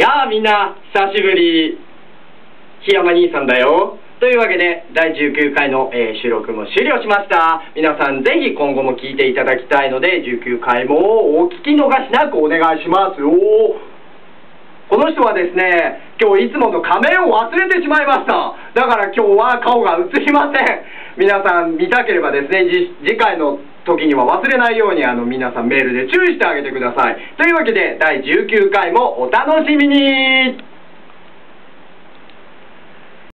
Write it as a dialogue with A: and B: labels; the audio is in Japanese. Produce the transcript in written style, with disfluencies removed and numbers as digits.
A: やあみんな、久しぶり。檜山兄さんだよ。というわけで、第19回の、収録も終了しました。皆さんぜひ今後も聞いていただきたいので、19回もお聞き逃しなくお願いしますよ。この人はですね、今日いつもの仮面を忘れてしまいました。だから今日は顔が映りません。皆さん見たければですね、次回の時には忘れないように皆さんメールで注意してあげてください。というわけで第19回もお楽しみに。